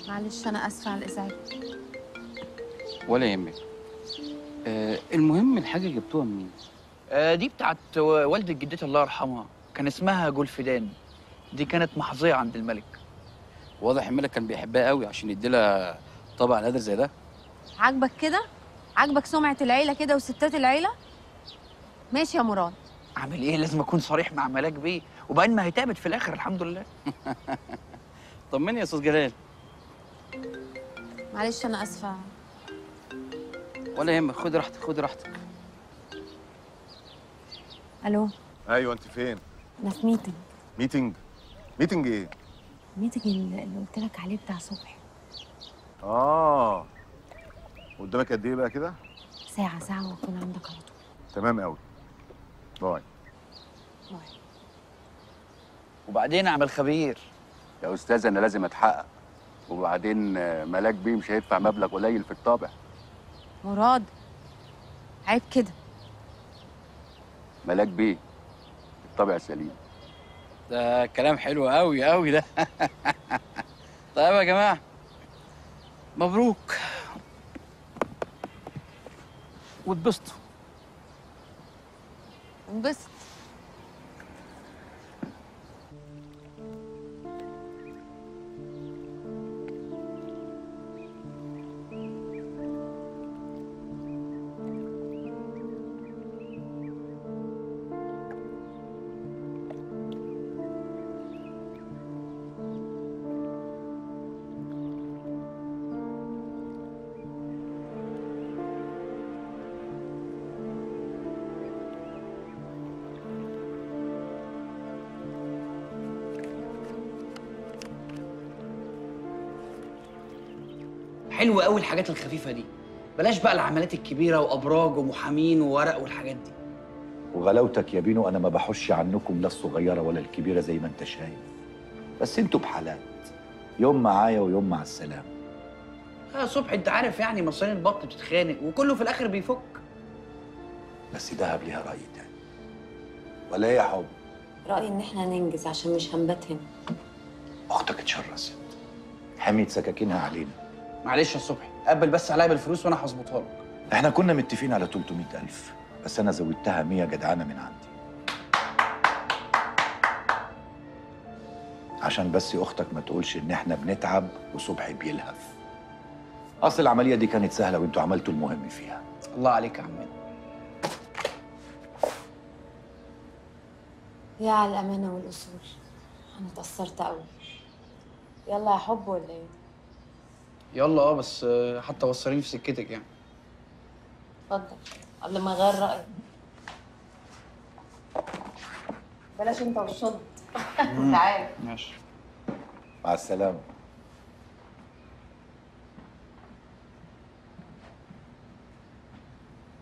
معلش انا اسفه على الازعاج. ولا يهمك. المهم الحاجه جبتوها منين؟ دي بتاعت والدة جدتي الله يرحمها، كان اسمها جولفيدان. دي كانت محظية عند الملك. واضح الملك كان بيحبها قوي عشان يديلها طبع نادر زي ده. عاجبك كده؟ عاجبك سمعه العيله كده وستات العيله؟ ماشي يا مراد. اعمل ايه؟ لازم اكون صريح مع ملاك بيه، وبعدين ما هي تعبت في الاخر الحمد لله. طمني يا استاذ جلال. معلش انا اسفه. ولا يهمك، خدي راحتك خدي راحتك. الو. ايوه، انت فين؟ انا في ميتنج. ميتنج؟ ميتنج ايه؟ ميتنج اللي قلت لك عليه بتاع صبحي. قدامك قد ايه بقى كده؟ ساعه واكون عندك على طول. تمام قوي. باي. باي. وبعدين اعمل خبير. يا استاذ انا لازم اتحقق، وبعدين ملاك بيه مش هيدفع مبلغ قليل في الطابع. مراد عيب كده. ملاك بيه الطابع سليم. ده كلام حلو قوي قوي ده. طيب يا جماعه، مبروك واتبسطوا. انبسط. حلوة قوي الحاجات الخفيفة دي، بلاش بقى العمليات الكبيرة وأبراج ومحامين وورق والحاجات دي. وغلاوتك يا بينو، انا ما بحش عنكم لا الصغيره ولا الكبيره زي ما انت شايف، بس انتوا بحالات، يوم معايا ويوم مع السلامه. صبحي انت عارف يعني مصارين البط بتتخانق وكله في الآخر بيفك. بس دهب ليها راي تاني، ولا ايه يا حب؟ رأيي إن إحنا ننجز عشان مش هنبات هنا. اختك اتشرست، حميت سكاكينها علينا. معلش يا صبحي، قبل بس عليا بالفلوس وأنا هظبطها لك. احنا كنا متفقين على 300,000، بس انا زودتها 100 جدعانه من عندي، عشان بس اختك ما تقولش ان احنا بنتعب وصبحي بيلهف. اصل العمليه دي كانت سهله وانتوا عملتوا المهم فيها. الله عليك يا عمنا. يا على الأمانة والأصول، أنا اتأثرت أوي. يلا يا حب ولا إيه؟ يلا بس حتى وصلين في سكتك يعني. اتفضل قبل ما أغير رأيي. بلاش أنت والشنط. تعال. ماشي. مع السلامه.